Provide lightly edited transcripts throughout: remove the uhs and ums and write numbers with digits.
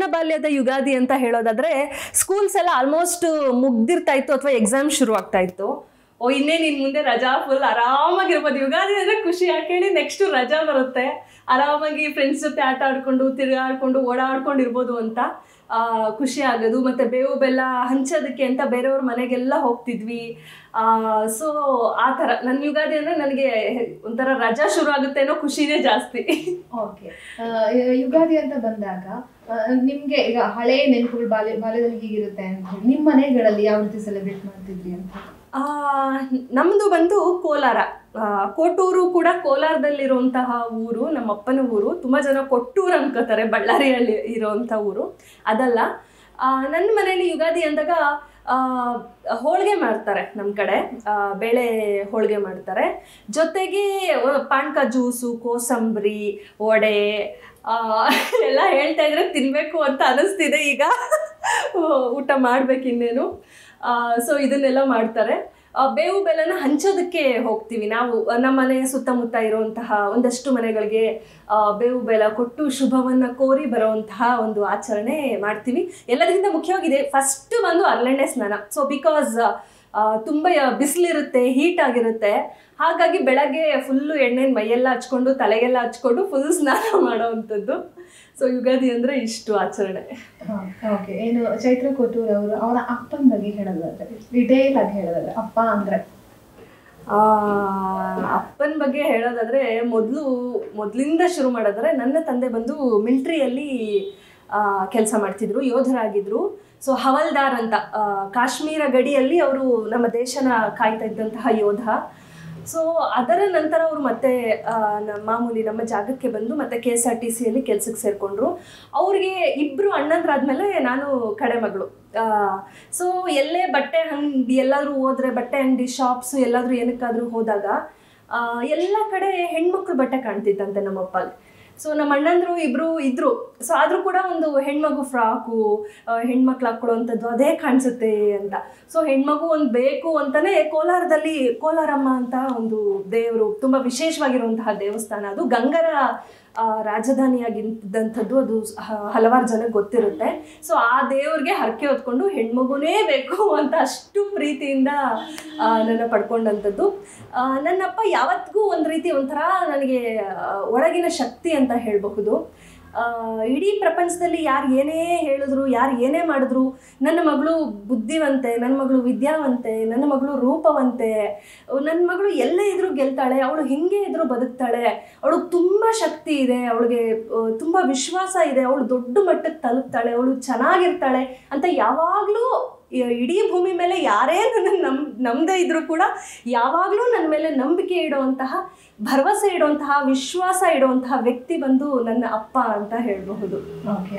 ಬಾಲ್ಯದ ಯುಗಾದಿ ಅಂತ ಹೇಳೋದಾದ್ರೆ ಸ್ಕೂಲ್ಸ್ ಎಲ್ಲ ಆಲ್ಮೋಸ್ಟ್ ಮುಗ್ದಿರ್ತಾ ಇತ್ತು ಅಥವಾ ಎಕ್ಸಾಮ್ ಶುರು ಆಗ್ತಾ ಇತ್ತು. ಇನ್ನೇನು ಇನ್ನು ಮುಂದೆ ರಜಾ ಫುಲ್ ಆರಾಮಾಗಿರ್ಬೋದು. ಯುಗಾದಿ ಅಂದರೆ ಖುಷಿ ಯಾಕೆ ಹೇಳಿ, ನೆಕ್ಸ್ಟು ರಜಾ ಬರುತ್ತೆ, ಆರಾಮಾಗಿ ಫ್ರೆಂಡ್ಸ್ ಜೊತೆ ಆಟ ಆಡ್ಕೊಂಡು ತಿರುಗಾಡ್ಕೊಂಡು ಓಡಾಡ್ಕೊಂಡಿರ್ಬೋದು ಅಂತ ಖುಷಿ ಆಗೋದು. ಮತ್ತು ಬೇವು ಬೆಲ್ಲ ಹಂಚೋದಕ್ಕೆ ಅಂತ ಬೇರೆಯವ್ರ ಮನೆಗೆಲ್ಲ ಹೋಗ್ತಿದ್ವಿ. ಸೊ ಆ ಥರ ನನ್ನ ಯುಗಾದಿ ಅಂದರೆ ನನಗೆ ಒಂಥರ ರಜಾ ಶುರು ಆಗುತ್ತೆ ಅನ್ನೋ ಖುಷಿನೇ ಜಾಸ್ತಿ. ಓಕೆ, ಯುಗಾದಿ ಅಂತ ಬಂದಾಗ ನಿಮಗೆ ಈಗ ಹಳೆ ನೆನಪುಗಳು ಬಾಲ್ಯದಲ್ಲಿ ಹೀಗಿರುತ್ತೆ ಅಂತ ಹೇಳಿ ನಿಮ್ಮ ಮನೆಗಳಲ್ಲಿ ಯಾವ ರೀತಿ ಸೆಲೆಬ್ರೇಟ್ ಮಾಡ್ತಿದ್ರಿ ಅಂತ? ನಮ್ಮದು ಬಂದು ಕೋಲಾರ, ಕೋಟೂರು ಕೂಡ ಕೋಲಾರದಲ್ಲಿರುವಂತಹ ಊರು, ನಮ್ಮ ಅಪ್ಪನ ಊರು. ತುಂಬ ಜನ ಕೊಟ್ಟೂರು ಅನ್ಕೋತಾರೆ, ಬಳ್ಳಾರಿಯಲ್ಲಿ ಇರೋವಂಥ ಊರು. ಅದಲ್ಲ, ನನ್ನ ಮನೇಲಿ ಯುಗಾದಿ ಅಂದಾಗ ಹೋಳಿಗೆ ಮಾಡ್ತಾರೆ. ನಮ್ಮ ಕಡೆ ಬೇಳೆ ಹೋಳಿಗೆ ಮಾಡ್ತಾರೆ, ಜೊತೆಗೆ ಪಾನಕ ಜ್ಯೂಸು, ಕೋಸಂಬರಿ, ವಡೆ ಎಲ್ಲ ಹೇಳ್ತಾ ಇದ್ರೆ ತಿನ್ನಬೇಕು ಅಂತ ಅನ್ನಿಸ್ತಿದೆ ಈಗ. ಊಟ ಮಾಡ್ಬೇಕು ಇನ್ನೇನು. ಸೊ ಇದನ್ನೆಲ್ಲ ಮಾಡ್ತಾರೆ. ಬೇವು ಬೆಲ್ಲನ ಹಂಚೋದಕ್ಕೆ ಹೋಗ್ತೀವಿ ನಾವು. ನಮ್ಮ ಮನೆ ಸುತ್ತಮುತ್ತ ಇರುವಂತಹ ಒಂದಷ್ಟು ಮನೆಗಳಿಗೆ ಬೇವು ಬೆಲ್ಲ ಕೊಟ್ಟು ಶುಭವನ್ನು ಕೋರಿ ಬರುವಂತಹ ಒಂದು ಆಚರಣೆ ಮಾಡ್ತೀವಿ. ಎಲ್ಲದಕ್ಕಿಂತ ಮುಖ್ಯವಾಗಿದೆ ಫಸ್ಟ್ ಬಂದು ಹರಳೆಣ್ಣೆ ಸ್ನಾನ. ಸೊ ಬಿಕಾಸ್ ತುಂಬ ಬಿಸಿಲಿರುತ್ತೆ, ಹೀಟ್ ಆಗಿರುತ್ತೆ, ಹಾಗಾಗಿ ಬೆಳಗ್ಗೆ ಫುಲ್ಲು ಎಣ್ಣೆನ ಮೈಯೆಲ್ಲ ಹಚ್ಕೊಂಡು ತಲೆಗೆಲ್ಲ ಹಚ್ಕೊಂಡು ಫುಲ್ ಸ್ನಾನ ಮಾಡೋವಂಥದ್ದು. ಸೊ ಯುಗಾದಿ ಅಂದರೆ ಇಷ್ಟು ಆಚರಣೆ. ಓಕೆ, ಏನು ಚೈತ್ರ ಕೊಟ್ಟೂರು ಅವರು ಅವರ ಅಪ್ಪನ ಬಗ್ಗೆ ಹೇಳೋದಾದ್ರೆ, ಡಿಟೇಲ್ ಆಗಿ ಹೇಳೋದಾದ್ರೆ ಅಪ್ಪ ಅಂದರೆ? ಅಪ್ಪನ ಬಗ್ಗೆ ಹೇಳೋದಾದರೆ ಮೊದಲಿಂದ ಶುರು ಮಾಡೋದಾದ್ರೆ, ನನ್ನ ತಂದೆ ಬಂದು ಮಿಲ್ಟ್ರಿಯಲ್ಲಿ ಕೆಲಸ ಮಾಡ್ತಿದ್ರು, ಯೋಧರಾಗಿದ್ದರು. ಸೊ ಹವಲ್ದಾರ್ ಅಂತ ಕಾಶ್ಮೀರ ಗಡಿಯಲ್ಲಿ ಅವರು ನಮ್ಮ ದೇಶನ ಕಾಯ್ತಾ ಇದ್ದಂತಹ ಯೋಧ. ಸೊ ಅದರ ನಂತರ ಅವರು ಮತ್ತೆ ಮಾಮೂಲಿ ನಮ್ಮ ಜಾಗಕ್ಕೆ ಬಂದು ಮತ್ತೆ KSRTCಯಲ್ಲಿ ಕೆಲಸಕ್ಕೆ ಸೇರಿಕೊಂಡ್ರು. ಅವ್ರಿಗೆ ಇಬ್ಬರು ಅಣ್ಣಂದ್ರಾದ್ಮೇಲೆ ನಾನು ಕಡೆ ಮಗಳು. ಸೊ ಎಲ್ಲೇ ಬಟ್ಟೆ ಅಂಗಡಿ ಎಲ್ಲಾದರೂ ಹೋದರೆ, ಬಟ್ಟೆ ಅಂಗಡಿ ಶಾಪ್ಸು ಎಲ್ಲಾದರೂ ಏನಕ್ಕಾದರೂ ಹೋದಾಗ ಎಲ್ಲ ಕಡೆ ಹೆಣ್ಮಕ್ಳು ಬಟ್ಟೆ ಕಾಣ್ತಿತ್ತಂತೆ ನಮ್ಮಪ್ಪಗೆ. ಸೊ ನಮ್ಮ ಅಣ್ಣಂದರು ಇಬ್ಬರು ಇದ್ದರು. ಸೊ ಆದರೂ ಕೂಡ ಒಂದು ಹೆಣ್ಮಗು ಫ್ರಾಕು, ಹೆಣ್ಮಕ್ಳು ಹಾಕ್ಕೊಳ್ಳೋವಂಥದ್ದು ಅದೇ ಕಾಣಿಸುತ್ತೆ ಅಂತ. ಸೊ ಹೆಣ್ಮಗು ಒಂದು ಬೇಕು ಅಂತಲೇ ಕೋಲಾರದಲ್ಲಿ ಕೋಲಾರಮ್ಮ ಅಂತ ಒಂದು ದೇವರು, ತುಂಬ ವಿಶೇಷವಾಗಿರುವಂತಹ ದೇವಸ್ಥಾನ. ಅದು ಗಂಗರ ರಾಜಧಾನಿಯಾಗಿದ್ದಂಥದ್ದು. ಅದು ಹಲವಾರು ಜನಕ್ಕೆ ಗೊತ್ತಿರುತ್ತೆ. ಸೊ ಆ ದೇವ್ರಿಗೆ ಹರಕೆ ಹೊತ್ಕೊಂಡು ಹೆಣ್ಮಗುನೇ ಬೇಕು ಅಂತ ಅಷ್ಟು ಪ್ರೀತಿಯಿಂದ ನನ್ನ ಪಡ್ಕೊಂಡಂಥದ್ದು. ನನ್ನಪ್ಪ ಯಾವತ್ತಿಗೂ ಒಂದು ರೀತಿ ಒಂಥರ ನನಗೆ ಒಳಗಿನ ಶಕ್ತಿ ಅಂತ ಹೇಳಬಹುದು. ಇಡೀ ಪ್ರಪಂಚದಲ್ಲಿ ಯಾರು ಏನೇ ಹೇಳಿದ್ರು, ಯಾರು ಏನೇ ಮಾಡಿದ್ರು, ನನ್ನ ಮಗಳು ಬುದ್ಧಿವಂತೆ, ನನ್ನ ಮಗಳು ವಿದ್ಯಾವಂತೆ, ನನ್ನ ಮಗಳು ರೂಪವಂತೆ, ನನ್ನ ಮಗಳು ಎಲ್ಲೇ ಇದ್ರೂ ಗೆಲ್ತಾಳೆ, ಅವಳು ಹಿಂಗೆ ಇದ್ರೂ ಬದುಕ್ತಾಳೆ, ಅವಳಿಗೆ ತುಂಬ ಶಕ್ತಿ ಇದೆ, ಅವಳಿಗೆ ತುಂಬ ವಿಶ್ವಾಸ ಇದೆ, ಅವಳು ದೊಡ್ಡ ಮಟ್ಟಕ್ಕೆ ತಲುಪ್ತಾಳೆ, ಅವಳು ಚೆನ್ನಾಗಿರ್ತಾಳೆ ಅಂತ ಯಾವಾಗಲೂ ಇಡೀ ಭೂಮಿ ಮೇಲೆ ಯಾರೇ ನನ್ನ ನಮ್ಮದೇ ಇದ್ರೂ ಕೂಡ ಯಾವಾಗಲೂ ನನ್ನ ಮೇಲೆ ನಂಬಿಕೆ ಇಡುವಂತಹ, ಭರವಸೆ ಇಡುವಂತಹ, ವಿಶ್ವಾಸ ಇಡುವಂತಹ ವ್ಯಕ್ತಿ ಬಂದು ನನ್ನ ಅಪ್ಪ ಅಂತ ಹೇಳಬಹುದು. ಓಕೆ,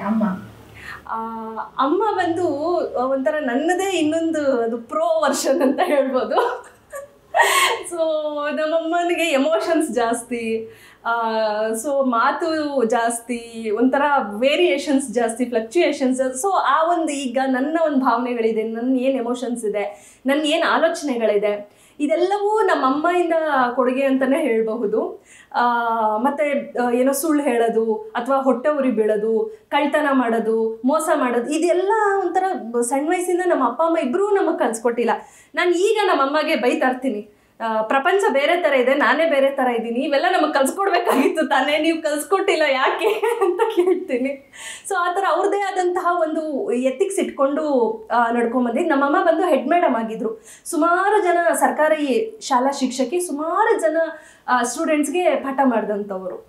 ಅಮ್ಮ ಬಂದು ಒಂಥರ ನನ್ನದೇ ಇನ್ನೊಂದು ಅದು ಪ್ರೋ ವರ್ಷನ್ ಅಂತ ಹೇಳ್ಬೋದು. ಸೊ ನಮ್ಮಮ್ಮನಿಗೆ ಎಮೋಷನ್ಸ್ ಜಾಸ್ತಿ, ಸೊ ಮಾತು ಜಾಸ್ತಿ, ಒಂಥರ ವೇರಿಯೇಷನ್ಸ್ ಜಾಸ್ತಿ, ಫ್ಲಕ್ಚುಯೇಷನ್ಸ್. ಸೊ ಆ ಒಂದು ಈಗ ನನ್ನ ಒಂದು ಭಾವನೆಗಳಿದೆ, ನನ್ನ ಏನು ಎಮೋಷನ್ಸ್ ಇದೆ, ನನ್ನ ಏನು ಆಲೋಚನೆಗಳಿದೆ, ಇದೆಲ್ಲವೂ ನಮ್ಮಮ್ಮೆಯಿಂದ ಕೊಡುಗೆ ಅಂತಲೇ ಹೇಳಬಹುದು. ಮತ್ತು ಏನೋ ಸುಳ್ಳು ಹೇಳೋದು ಅಥವಾ ಹೊಟ್ಟೆ ಉರಿ ಬೀಳೋದು, ಕಳ್ತನ ಮಾಡೋದು, ಮೋಸ ಮಾಡೋದು, ಇದೆಲ್ಲ ಒಂಥರ ಸಣ್ಣ ವಯಸ್ಸಿಂದ ನಮ್ಮ ಅಪ್ಪ ಅಮ್ಮ ಇಬ್ಬರೂ ನಮಗೆ ಕಲಿಸ್ಕೊಟ್ಟಿಲ್ಲ. ನಾನು ಈಗ ನಮ್ಮಮ್ಮಗೆ ಬೈತಾ ಇರ್ತೀನಿ, ಪ್ರಪಂಚ ಬೇರೆ ಥರ ಇದೆ, ನಾನೇ ಬೇರೆ ಥರ ಇದ್ದೀನಿ, ಇವೆಲ್ಲ ನಮಗೆ ಕಲಿಸ್ಕೊಡ್ಬೇಕಾಗಿತ್ತು ತಾನೇ, ನೀವು ಕಲಿಸ್ಕೊಟ್ಟಿಲ್ಲ ಯಾಕೆ ಅಂತ ಕೇಳ್ತೀನಿ. ಸೊ ಆ ಥರ ಅವ್ರದ್ದೇ ಆದಂತಹ ಒಂದು ಎಥಿಕ್ಸ್ ಇಟ್ಕೊಂಡು ನಡ್ಕೊಂಬಂದಿದ್ದು. ನಮ್ಮಮ್ಮ ಬಂದು ಹೆಡ್ ಮೇಡಮ್ ಆಗಿದ್ದರು. ಸುಮಾರು ಜನ ಸರ್ಕಾರಿ ಶಾಲಾ ಶಿಕ್ಷಕಿ, ಸುಮಾರು ಜನ ಸ್ಟೂಡೆಂಟ್ಸ್ಗೆ ಪಾಠ ಮಾಡಿದಂಥವ್ರು.